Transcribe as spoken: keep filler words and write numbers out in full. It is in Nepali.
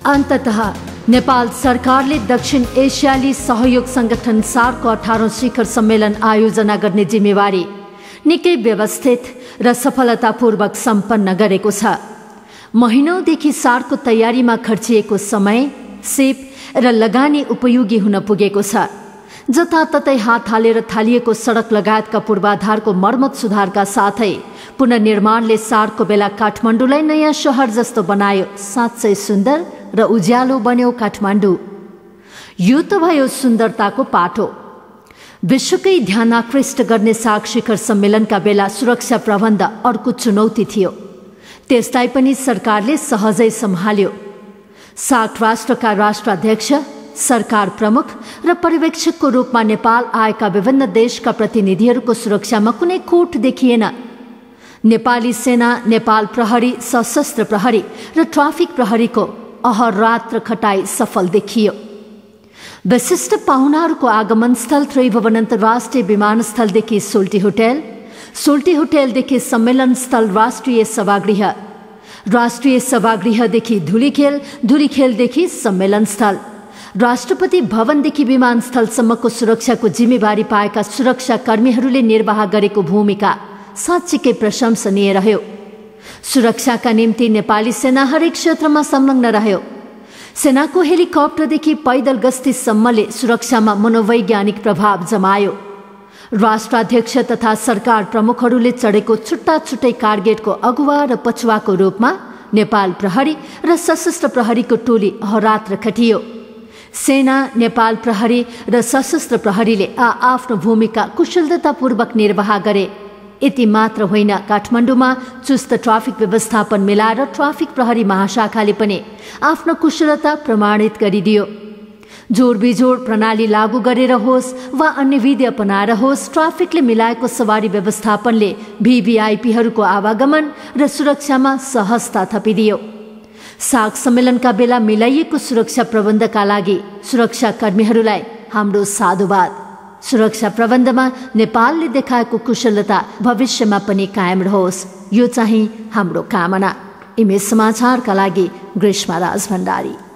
अन्ततः नेपाल सरकारले दक्षिण एसियाली सहयोग संगठन सार्कको अठारौं शिखर सम्मेलन आयोजना गर्ने जिम्मेवारी निकै व्यवस्थित र सफलतापूर्वक सम्पन्न गरेको छ। महिनौदेखि सार्कको तयारीमा खर्चिएको समय, सिप र लगानी उपयोगी हुन पुगेको छ। जताततै हात हालेर थालिएको सडक लगायतका पूर्वाधारको मर्मत सुधारका साथै पुनर्निर्माणले सार्कको बेला काठमाडौँलाई नयाँ शहर जस्तो बनायो। साँच्चै सुन्दर र उज्यालो बन्यो काठमाडौँ। यो त भयो सुन्दरताको पाटो। विश्वकै ध्यान आकृष्ट गर्ने सार्क शिखर सम्मेलनका बेला सुरक्षा प्रबन्ध अर्को चुनौती थियो। त्यसलाई पनि सरकारले सहजै सम्हाल्यो। सार्क राष्ट्रका राष्ट्राध्यक्ष, सरकार प्रमुख र पर्यवेक्षकको रूपमा नेपाल आएका विभिन्न देशका प्रतिनिधिहरूको सुरक्षामा कुनै खोट देखिएन। नेपाली सेना, नेपाल प्रहरी, सशस्त्र प्रहरी र ट्राफिक प्रहरीको अहरात्र खटाई सफल देखियो। विशिष्ट पाहुनाहरूको आगमन स्थल त्रिभुवन अन्तर्राष्ट्रिय विमानस्थलदेखि सोल्टी होटेल, सोल्टी होटेलदेखि सम्मेलन स्थल राष्ट्रिय सभागृह, राष्ट्रिय सभागृहदेखि धुलीखेल, धुलीखेलदेखि सम्मेलन स्थल, राष्ट्रपति भवनदेखि विमानस्थलसम्मको सुरक्षाको जिम्मेवारी पाएका सुरक्षा कर्मीहरूले निर्वाह गरेको भूमिका साँच्चीकै प्रशंसनीय रह्यो। सुरक्षाका निम्ति नेपाली सेना हरेक क्षेत्रमा संलग्न रह्यो। सेनाको हेलिकप्टरदेखि पैदल गस्तीसम्मले सुरक्षामा मनोवैज्ञानिक प्रभाव जमायो। राष्ट्राध्यक्ष तथा सरकार प्रमुखहरूले चढेको छुट्टा छुट्टै कारगेटको अगुवा र पछुवाको रूपमा नेपाल प्रहरी र सशस्त्र प्रहरीको टोली अहरात्र खटियो। सेना, नेपाल प्रहरी र सशस्त्र प्रहरीले आ आफ्नो भूमिका कुशलतापूर्वक निर्वाह गरे। यति मात्र होइन, काठमाडौँमा चुस्त ट्राफिक व्यवस्थापन मिलाएर ट्राफिक प्रहरी महाशाखाले पनि आफ्नो कुशलता प्रमाणित गरिदियो। जोड बिजोड प्रणाली लागू गरेर होस् वा अन्य विधि अपनाएर होस्, ट्राफिकले मिलाएको सवारी व्यवस्थापनले भिभिआइपीहरूको आवागमन र सुरक्षामा सहजता थपिदियो। सार्क सम्मेलनका बेला मिलाइएको सुरक्षा प्रबन्धका लागि सुरक्षा कर्मीहरूलाई हाम्रो साधुवाद। सुरक्षा प्रबन्धमा नेपालले देखाएको कुशलता भविष्यमा पनि कायम रहोस्, यो चाहिँ हाम्रो कामना। इमेज समाचारका लागि ग्रीष्मा राज भण्डारी।